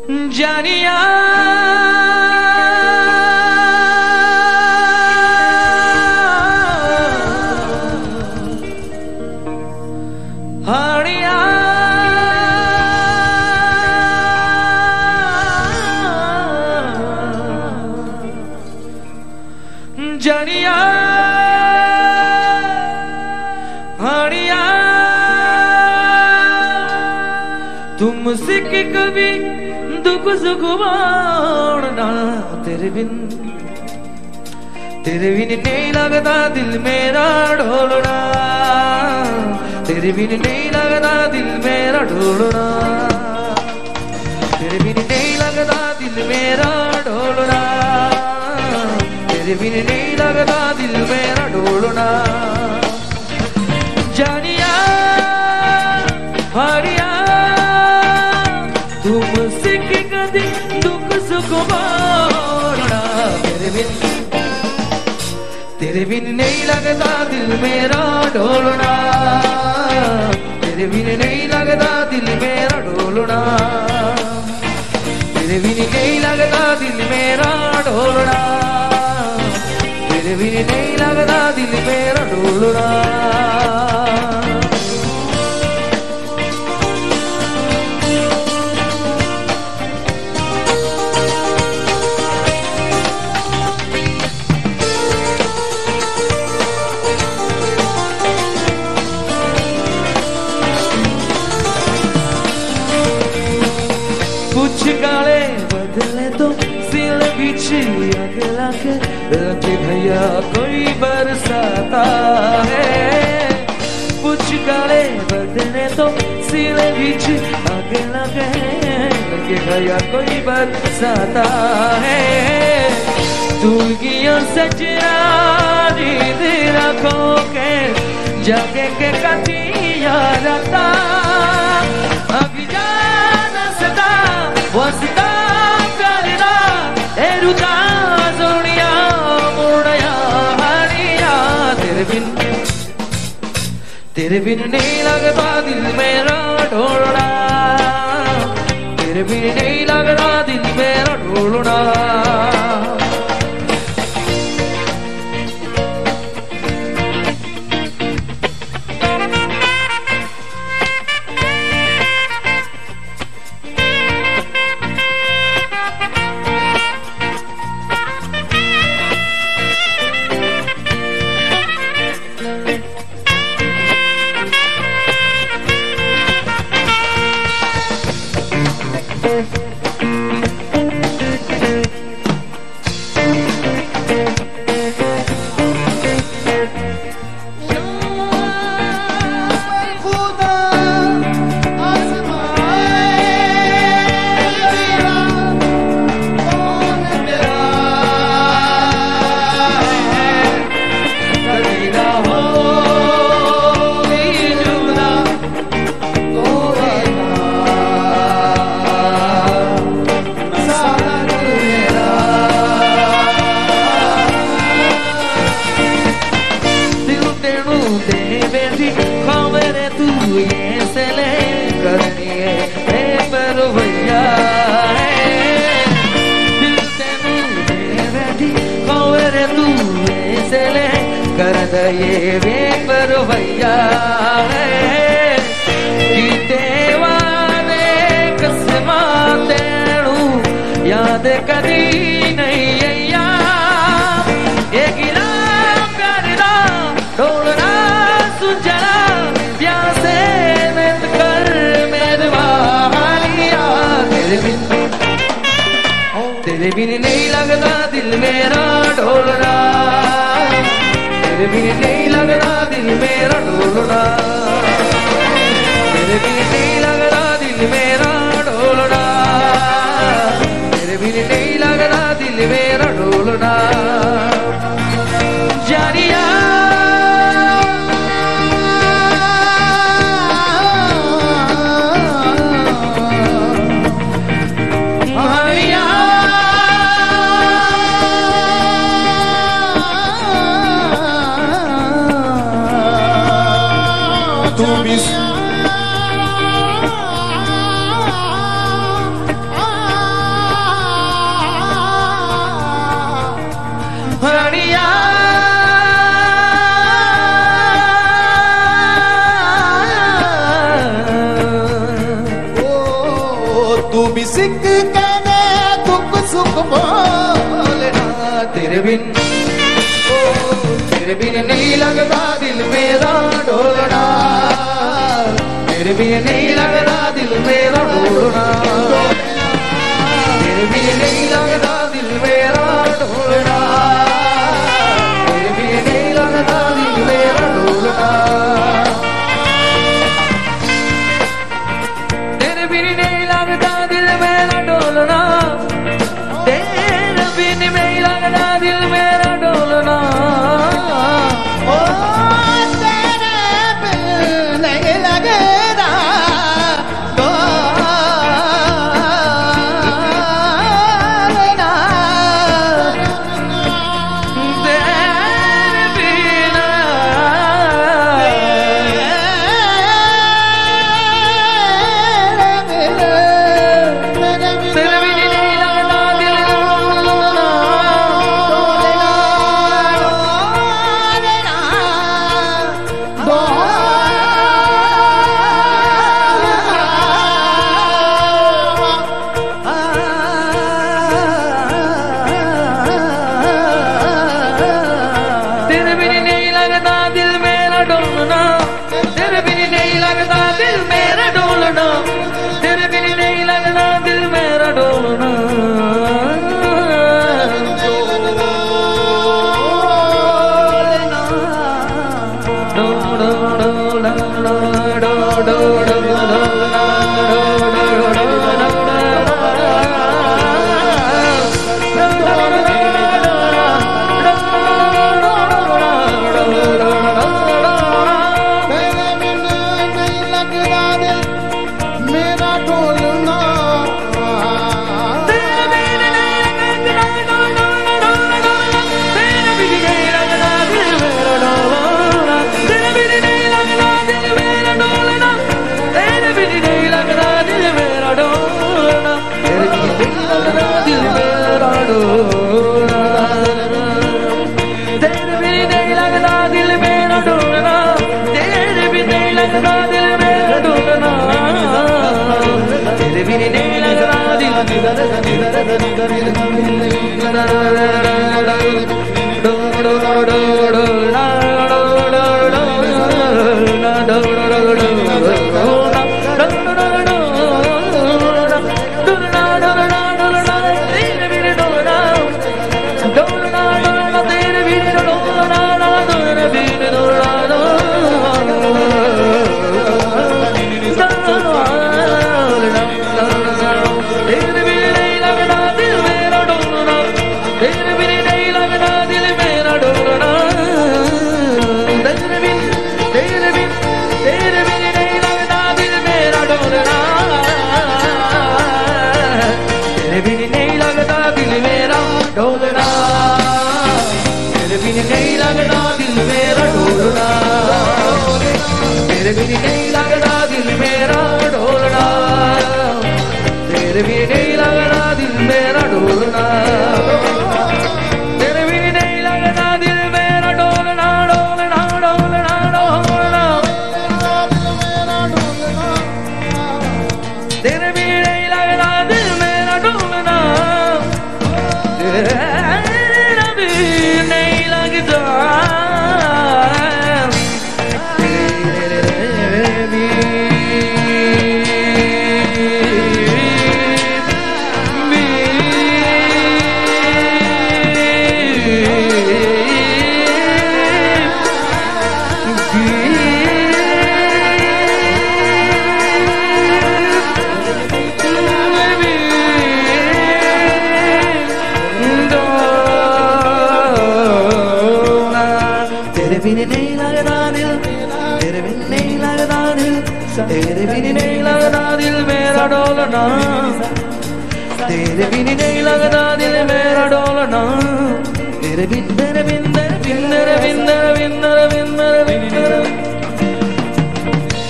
जानिया हाड़िया जानिया हाड़िया तुमसे कि कभी दुख सुख बाणना तेरे बिन नहीं लगता दिल मेरा ढोलना तेरे बिन नहीं लगता दिल मेरा ढोलना तेरे बिन नहीं लगता दिल मेरा ढोलना तेरे बिन नहीं लगता दिल मेरा ढोलना जानिया हारिया तुमसे कि कभी दुख सुख बाणना तेरे बिन नहीं लगता दिल मेरा ढोलना तेरे बिन नहीं लगता दिल मेरा ढोलना तेरे बिन नहीं लगता दिल मेरा ढोलना तेरे बिन नहीं लगता दिल मेरा ढोलना कुछ गाले बदले तो सिल बिछी अगला के लगे भैया कोई बरसाता है कुछ गाले बदले तो सिल बिछी अगला के लगे भैया कोई बरसाता है तू गिया सजना नींद रखो के जगे के कटिया रता वसता करना एरुदा सोनिया मोड़या हरिया तेरे बिन नहीं लगता दिल मेरा ढोलना तेरे बिन नहीं लगता दिल मेरा ढोलना ये वे पर भैया है गीते वाले कसमा तेणु याद कदी नहीं अया ये गिरा करना ढोलना सुझना प्यासे नंद कर मेदवालिया तेरे बिन नहीं लगता दिल मेरा ढोलना तेरे बिन नहीं लगता दिल मेरा ढोलना तेरे बिन नहीं लगता दिल मेरा ढोलना तेरे बिन नहीं लगता दिल मेरा ढोलना जानिया तुम इस तू भी सिख कहने दुख सुख बोलना तेरे बिन नहीं लगता दिल मेरा डोलना तेरे बिन नहीं लगता दिल मेरा डोलना तेरे बिन नहीं लगता दिल मेरा डोलना तेरे बिन नहीं लगता दिल मेरा डोलना तेरे बिन नहीं लगता दिल मेरा डोलना तेरे बिन नहीं लगता दिल मेरा डोलना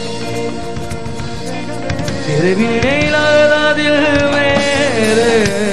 तेरे बिन नहीं लगता दिल मेरे